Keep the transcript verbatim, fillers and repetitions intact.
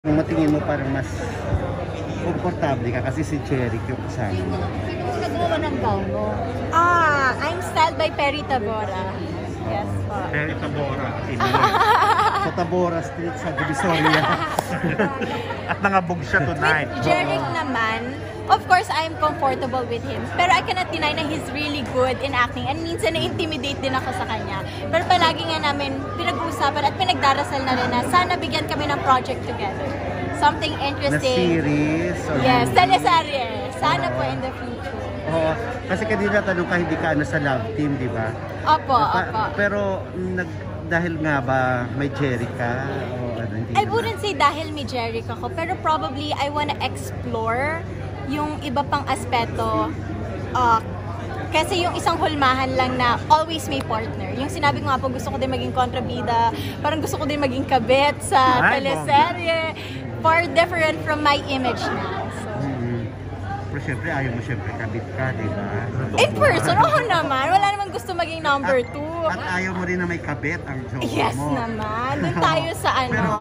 Kung matingin mo parang mas komportable ka kasi si Jeric yung kasama mo. Nagawa ng gown mo? Ah, I'm styled by Perry Tabora. Yes po. Perry Tabora. Sa Tabora Street sa Divisoria. At nangabog siya tonight. With Jeric naman, of course, I'm comfortable with him. Pero I cannot deny na he's really good in acting. And minsan na-intimidate din ako sa kanya. Pero palagi nga namin pinag-uusapan at pinagdarasal na rin na sana bigyan kami ng project together. Something Na interesting. series. Or Yes, movie. teleserye. Sana po in the future. Oo. Kasi kanina tanong ka, hindi ka ano sa love team, di ba? Opo, Pa- opo. Pero nag, dahil nga ba may Jeric ka? O ano, hindi I naman? wouldn't say dahil may Jeric ako, pero probably I wanna explore yung iba pang aspeto. Uh, kasi yung isang hulmahan lang na always may partner. Yung sinabi ko nga po, gusto ko din maging kontrabida, parang gusto ko din maging kabit sa Ay, teleserye. Far different from my image na. So, Mm. Pero syempre, ayaw mo syempre kabit ka, di ba? in person, oo naman. Wala namang gusto maging number two. At ayaw mo rin na may kabit ang jowa Yes mo. naman. Doon tayo sa ano. Pero